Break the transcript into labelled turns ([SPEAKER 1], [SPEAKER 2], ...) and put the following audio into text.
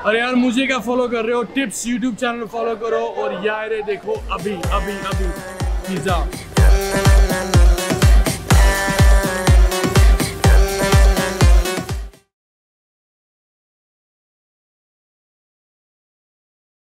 [SPEAKER 1] अरे यार मुझे क्या फॉलो कर रहे हो, टिप्स यूट्यूब चैनल फॉलो करो और यार देखो अभी पिज्जा।